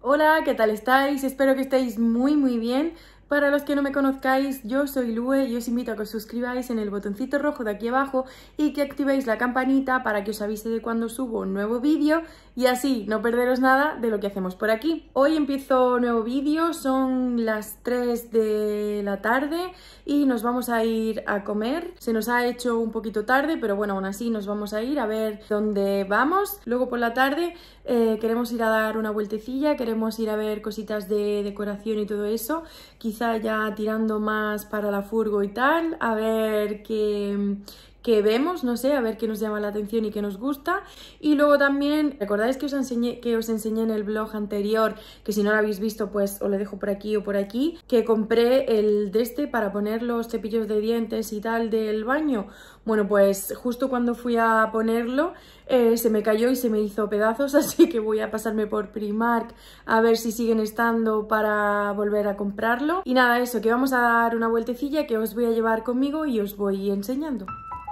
Hola, ¿qué tal estáis? Espero que estéis muy bien. Para los que no me conozcáis, yo soy Lue y os invito a que os suscribáis en el botoncito rojo de aquí abajo y que activéis la campanita para que os avise de cuando subo un nuevo vídeo y así no perderos nada de lo que hacemos por aquí. Hoy empiezo nuevo vídeo, son las 3 de la tarde y nos vamos a ir a comer. Se nos ha hecho un poquito tarde, pero bueno, aún así nos vamos a ir a ver dónde vamos. Luego por la tarde queremos ir a dar una vueltecilla, queremos ir a ver cositas de decoración y todo eso. Quizá ya tirando más para la furgo y tal, a ver qué vemos, no sé, a ver qué nos llama la atención y qué nos gusta. Y luego también, ¿recordáis que os enseñé en el vlog anterior, que si no lo habéis visto pues os lo dejo por aquí o por aquí, que compré el de este para poner los cepillos de dientes y tal del baño? Bueno, pues justo cuando fui a ponerlo se me cayó y se me hizo pedazos, así que voy a pasarme por Primark a ver si siguen estando para volver a comprarlo. Y nada, eso, que vamos a dar una vueltecilla que os voy a llevar conmigo y os voy enseñando.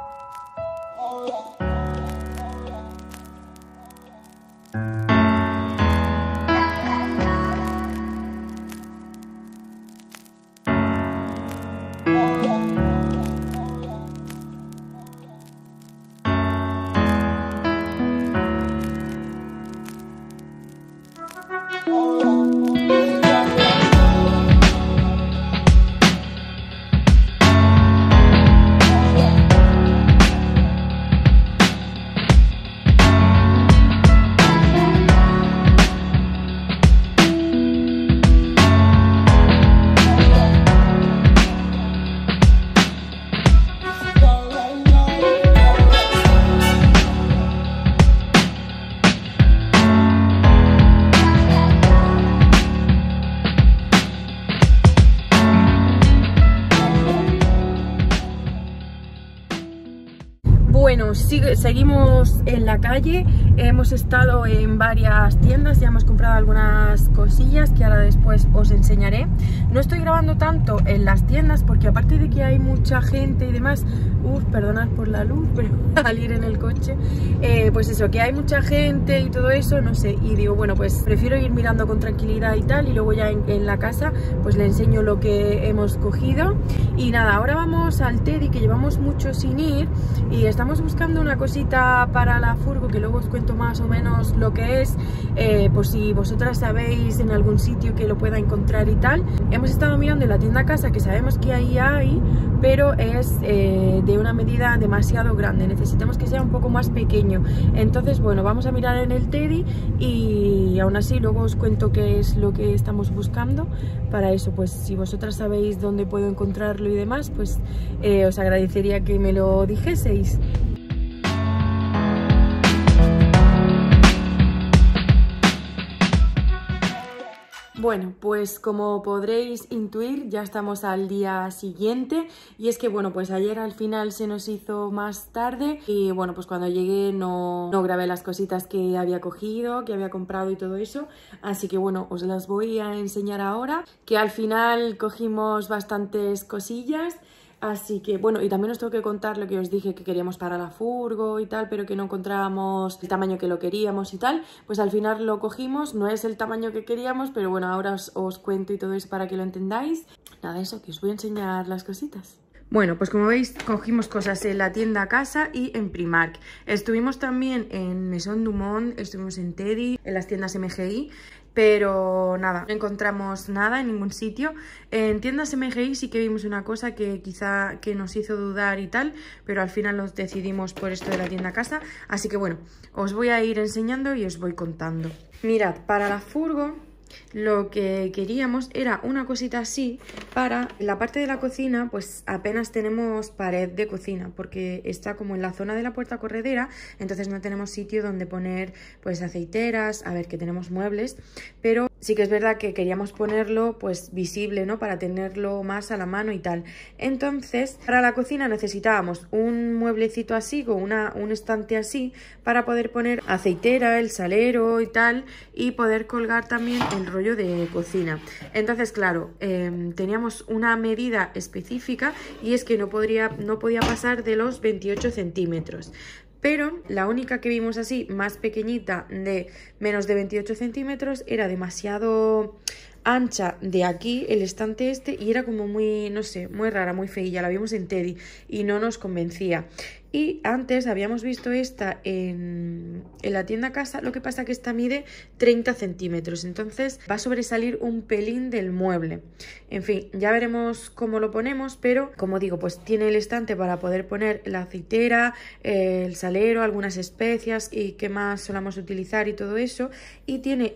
Bueno, seguimos en la calle, hemos estado en varias tiendas, ya hemos comprado algunas cosillas que ahora después os enseñaré. No estoy grabando tanto en las tiendas porque aparte de que hay mucha gente y demás, perdonad por la luz, pero al ir en el coche, pues eso, que hay mucha gente y todo eso, no sé, y digo, bueno, pues prefiero ir mirando con tranquilidad y tal, y luego ya en la casa pues le enseño lo que hemos cogido. Y nada, ahora vamos al Teddy, que llevamos mucho sin ir, y estamos buscando una cosita para la furgo que luego os cuento más o menos lo que es, por si vosotras sabéis en algún sitio que lo pueda encontrar y tal. Hemos estado mirando en la tienda casa, que sabemos que ahí hay, pero es de una medida demasiado grande, necesitamos que sea un poco más pequeño. Entonces bueno, vamos a mirar en el Teddy y aún así luego os cuento qué es lo que estamos buscando. Para eso, pues si vosotras sabéis dónde puedo encontrarlo y demás, pues os agradecería que me lo dijeseis. Bueno, pues como podréis intuir, ya estamos al día siguiente, y es que bueno, pues ayer al final se nos hizo más tarde y bueno, pues cuando llegué no grabé las cositas que había cogido, que había comprado y todo eso, así que bueno, os las voy a enseñar ahora, que al final cogimos bastantes cosillas. Así que bueno, y también os tengo que contar lo que os dije que queríamos para la furgo y tal, pero que no encontrábamos el tamaño que lo queríamos y tal. Pues al final lo cogimos, no es el tamaño que queríamos, pero bueno, ahora os cuento y todo eso para que lo entendáis. Nada, eso, que os voy a enseñar las cositas. Bueno, pues como veis, cogimos cosas en la tienda casa y en Primark. Estuvimos también en Maison Dumont, estuvimos en Teddy, en las tiendas MGI, pero nada, no encontramos nada en ningún sitio. En tiendas MGI sí que vimos una cosa que quizá que nos hizo dudar y tal, pero al final nos decidimos por esto de la tienda casa. Así que bueno, os voy a ir enseñando y os voy contando. Mirad, para la furgo lo que queríamos era una cosita así. Para la parte de la cocina pues apenas tenemos pared de cocina porque está como en la zona de la puerta corredera, entonces no tenemos sitio donde poner pues aceiteras, a ver, que tenemos muebles, pero sí que es verdad que queríamos ponerlo pues visible, ¿no? Para tenerlo más a la mano y tal. Entonces para la cocina necesitábamos un mueblecito así o un estante así para poder poner aceitera, el salero y tal, y poder colgar también el rollo de cocina. Entonces claro, teníamos una medida específica y es que no podía pasar de los 28 centímetros. pero la única que vimos así, más pequeñita, de menos de 28 centímetros, era demasiado ancha de aquí, el estante este, y era como muy, no sé, muy rara, muy feilla. La vimos en Teddy y no nos convencía. Y antes habíamos visto esta en la tienda casa, lo que pasa que esta mide 30 centímetros, entonces va a sobresalir un pelín del mueble. En fin, ya veremos cómo lo ponemos, pero como digo, pues tiene el estante para poder poner la aceitera, el salero, algunas especias y qué más solamos utilizar y todo eso. Y tiene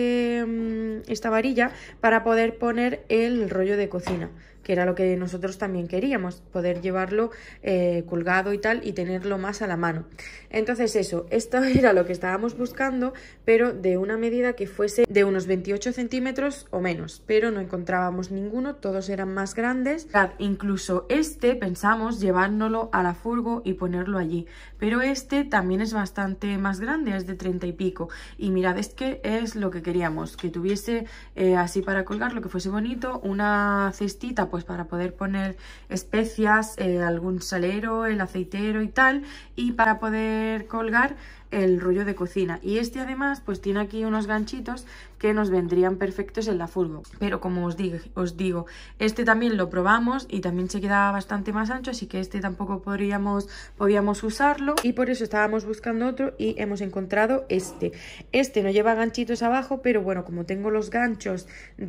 esta varilla para poder poner el rollo de cocina, que era lo que nosotros también queríamos, poder llevarlo colgado y tal, y tenerlo más a la mano. Entonces eso, esto era lo que estábamos buscando, pero de una medida que fuese de unos 28 centímetros o menos, pero no encontrábamos ninguno, todos eran más grandes. Incluso este pensamos llevárnoslo a la furgo y ponerlo allí, pero este también es bastante más grande, es de 30 y pico, y mirad, es que es lo que queríamos, que tuviese así para colgarlo, que fuese bonito, una cestita pues para poder poner especias, algún salero, el aceitero y tal, y para poder colgar el rollo de cocina. Y este además pues tiene aquí unos ganchitos que nos vendrían perfectos en la furgo, pero como os digo, este también lo probamos y también se quedaba bastante más ancho, así que este tampoco podíamos usarlo, y por eso estábamos buscando otro y hemos encontrado este. Este no lleva ganchitos abajo, pero bueno, como tengo los ganchos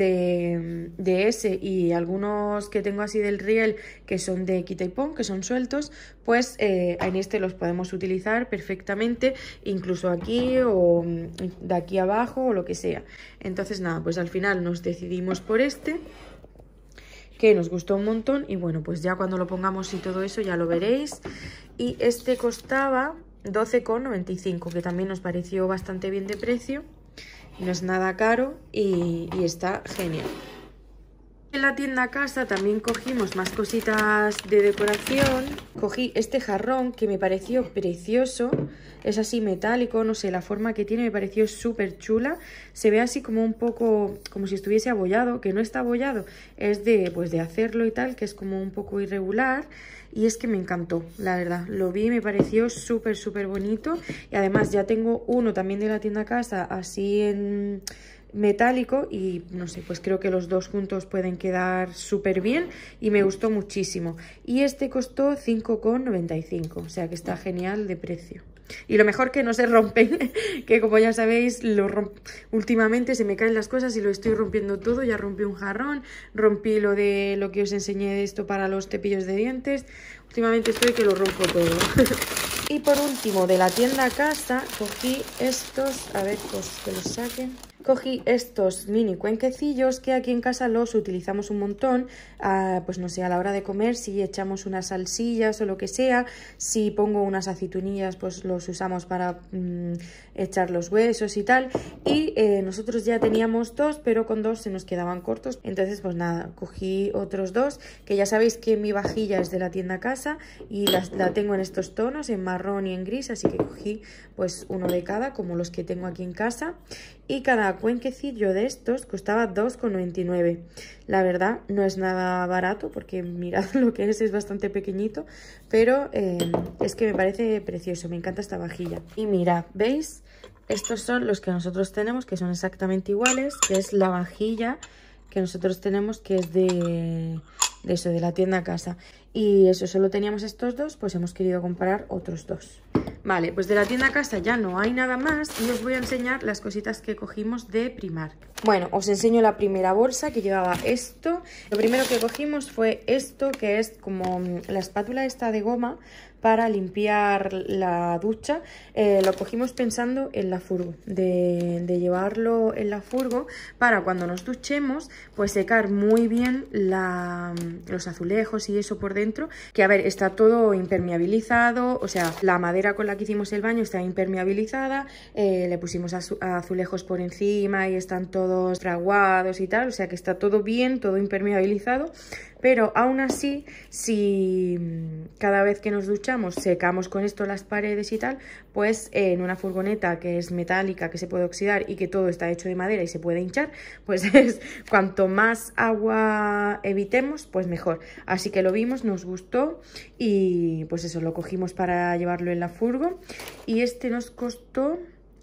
de ese y algunos que tengo así del riel que son de quita y pon, que son sueltos, pues en este los podemos utilizar perfectamente, incluso aquí o de aquí abajo o lo que sea. Entonces nada, pues al final nos decidimos por este, que nos gustó un montón, y bueno, pues ya cuando lo pongamos y todo eso ya lo veréis. Y este costaba 12,95, que también nos pareció bastante bien de precio, no es nada caro y está genial. En la tienda casa también cogimos más cositas de decoración. Cogí este jarrón que me pareció precioso, es así metálico, no sé, la forma que tiene me pareció súper chula. Se ve así como un poco, como si estuviese abollado, que no está abollado, es de hacerlo y tal, que es como un poco irregular. Y es que me encantó, la verdad, lo vi y me pareció súper bonito. Y además ya tengo uno también de la tienda casa, así en metálico, y no sé, pues creo que los dos juntos pueden quedar súper bien y me gustó muchísimo. Y este costó 5,95, o sea que está genial de precio. Y lo mejor que no se rompen, que como ya sabéis, últimamente se me caen las cosas y lo estoy rompiendo todo. Ya rompí un jarrón, rompí lo que os enseñé de esto para los cepillos de dientes. Últimamente estoy que lo rompo todo. Y por último, de la tienda a casa, cogí estos, a ver, pues que los saquen. Cogí estos mini cuenquecillos que aquí en casa los utilizamos un montón, pues no sé, a la hora de comer, si echamos unas salsillas o lo que sea, si pongo unas aceitunillas, pues los usamos para echar los huesos y tal. Y nosotros ya teníamos dos, pero con dos se nos quedaban cortos, entonces pues nada, cogí otros dos, que ya sabéis que mi vajilla es de la tienda a casa y la tengo en estos tonos, en marrón y en gris, así que cogí pues uno de cada, como los que tengo aquí en casa. Y cada cuenquecillo de estos costaba 2,99. La verdad no es nada barato, porque mirad lo que es bastante pequeñito, pero es que me parece precioso, me encanta esta vajilla. Y mirad, ¿veis? Estos son los que nosotros tenemos, que son exactamente iguales, que es la vajilla que nosotros tenemos, que es de la tienda a casa. Y eso, solo teníamos estos dos, pues hemos querido comprar otros dos. Vale, pues de la tienda a casa ya no hay nada más y os voy a enseñar las cositas que cogimos de Primark. Bueno, os enseño la primera bolsa, que llevaba esto. Lo primero que cogimos fue esto, que es como la espátula esta de goma para limpiar la ducha. Lo cogimos pensando en la furgo, de llevarlo en la furgo para cuando nos duchemos, pues secar muy bien los azulejos y eso por dentro, que a ver, está todo impermeabilizado, o sea, la madera con la que hicimos el baño está impermeabilizada, le pusimos azulejos por encima y están todos fraguados y tal, o sea que está todo bien, todo impermeabilizado. Pero aún así, si cada vez que nos duchamos aprovechamos, secamos con esto las paredes y tal, pues en una furgoneta que es metálica, que se puede oxidar y que todo está hecho de madera y se puede hinchar, pues es cuanto más agua evitemos, pues mejor. Así que lo vimos, nos gustó y pues eso, lo cogimos para llevarlo en la furgo y este nos costó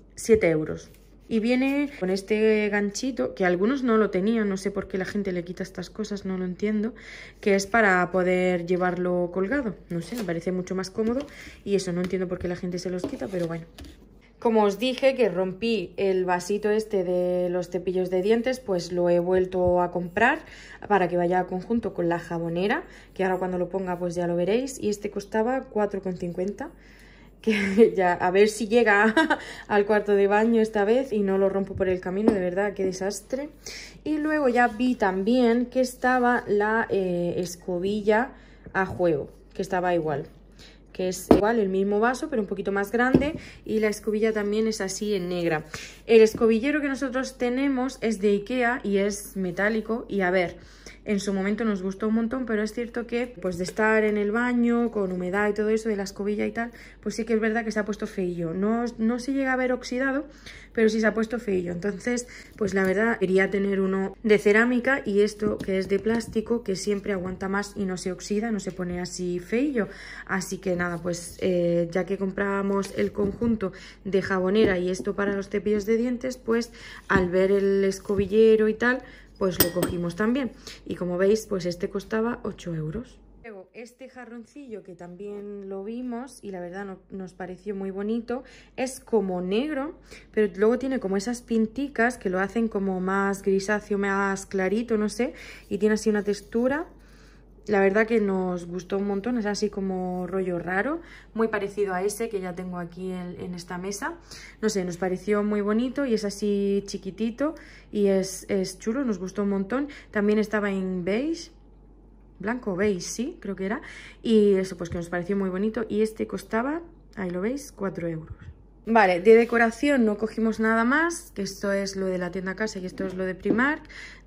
7 euros. Y viene con este ganchito, que algunos no lo tenían, no sé por qué la gente le quita estas cosas, no lo entiendo, que es para poder llevarlo colgado. No sé, me parece mucho más cómodo y eso, no entiendo por qué la gente se los quita, pero bueno. Como os dije que rompí el vasito este de los cepillos de dientes, pues lo he vuelto a comprar para que vaya a conjunto con la jabonera, que ahora cuando lo ponga pues ya lo veréis, y este costaba 4,50 €. Que ya, a ver si llega al cuarto de baño esta vez y no lo rompo por el camino, de verdad, qué desastre. Y luego ya vi también que estaba la escobilla a juego, que estaba igual, que es igual el mismo vaso pero un poquito más grande y la escobilla también es así en negra. El escobillero que nosotros tenemos es de Ikea y es metálico y a ver, en su momento nos gustó un montón, pero es cierto que pues de estar en el baño con humedad y todo eso de la escobilla y tal, pues sí que es verdad que se ha puesto feillo. No se llega a ver oxidado, pero sí se ha puesto feillo. Entonces, pues la verdad quería tener uno de cerámica y esto que es de plástico, que siempre aguanta más y no se oxida, no se pone así feillo. Así que nada, pues ya que compramos el conjunto de jabonera y esto para los cepillos de dientes, pues al ver el escobillero y tal, pues lo cogimos también. Y como veis, pues este costaba 8 euros. Luego, este jarroncillo que también lo vimos y la verdad nos pareció muy bonito, es como negro, pero luego tiene como esas pinticas que lo hacen como más grisáceo, más clarito, no sé, y tiene así una textura. La verdad que nos gustó un montón, es así como rollo raro, muy parecido a ese que ya tengo aquí en esta mesa. No sé, nos pareció muy bonito y es así chiquitito y es chulo, nos gustó un montón. También estaba en beige, blanco beige, sí, creo que era. Y eso pues que nos pareció muy bonito y este costaba, ahí lo veis, 4 euros. Vale, de decoración no cogimos nada más, que esto es lo de la tienda casa y esto es lo de Primark.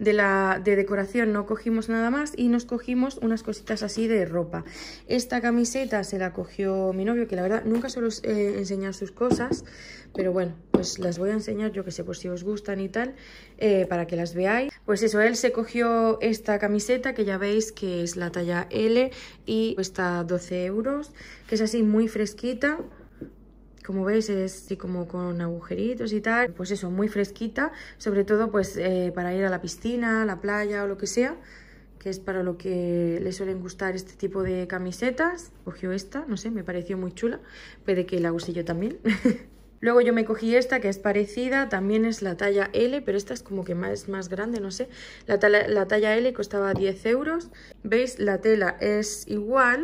De decoración no cogimos nada más y nos cogimos unas cositas así de ropa. Esta camiseta se la cogió mi novio, que la verdad nunca suelo enseñar sus cosas, pero bueno, pues las voy a enseñar, yo que sé, por si os gustan y tal, para que las veáis. Pues eso, él se cogió esta camiseta que ya veis que es la talla L y cuesta 12 euros, que es así muy fresquita. Como veis es así como con agujeritos y tal, pues eso, muy fresquita, sobre todo pues para ir a la piscina, a la playa o lo que sea, que es para lo que le suelen gustar este tipo de camisetas. Cogió esta, no sé, me pareció muy chula, puede que la use yo también. Luego yo me cogí esta que es parecida, también es la talla L, pero esta es como que más grande, no sé. La talla L costaba 10 euros, ¿veis? La tela es igual,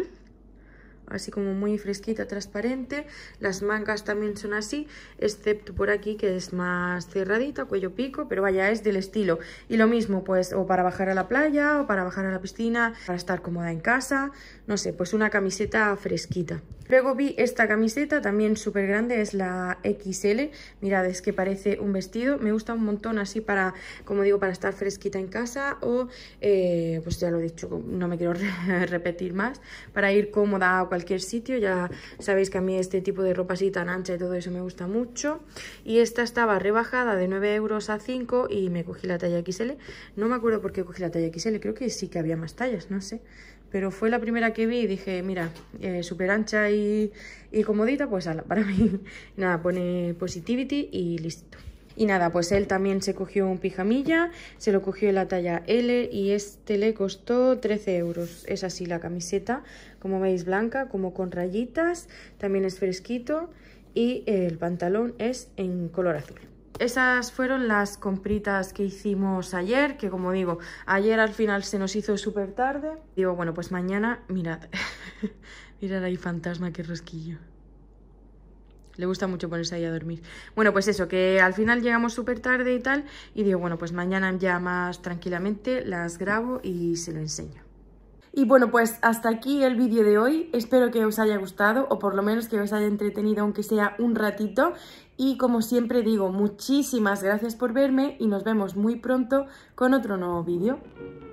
así como muy fresquita, transparente. Las mangas también son así, excepto por aquí que es más cerradita, cuello pico, pero vaya, es del estilo. Y lo mismo, pues, o para bajar a la playa, o para bajar a la piscina, para estar cómoda en casa, no sé, pues una camiseta fresquita. Luego vi esta camiseta, también súper grande, es la XL. Mirad, es que parece un vestido. Me gusta un montón así para, como digo, para estar fresquita en casa o, pues ya lo he dicho, no me quiero repetir más, para ir cómoda a cualquier sitio. Ya sabéis que a mí este tipo de ropa así tan ancha y todo eso me gusta mucho. Y esta estaba rebajada de 9 euros a 5 y me cogí la talla XL. No me acuerdo por qué cogí la talla XL, creo que sí que había más tallas, no sé. Pero fue la primera que vi y dije, mira, súper ancha y comodita, pues ala, para mí. Nada, pone Positivity y listo. Y nada, pues él también se cogió un pijamilla, se lo cogió en la talla L y este le costó 13 euros. Es así la camiseta, como veis, blanca, como con rayitas, también es fresquito y el pantalón es en color azul. Esas fueron las compritas que hicimos ayer, que como digo, ayer al final se nos hizo súper tarde. Digo, bueno, pues mañana, mirad, mirad ahí fantasma, qué rosquillo. Le gusta mucho ponerse ahí a dormir. Bueno, pues eso, que al final llegamos súper tarde y tal, y digo, bueno, pues mañana ya más tranquilamente las grabo y se lo enseño. Y bueno, pues hasta aquí el vídeo de hoy. Espero que os haya gustado o por lo menos que os haya entretenido aunque sea un ratito. Y como siempre digo, muchísimas gracias por verme y nos vemos muy pronto con otro nuevo vídeo.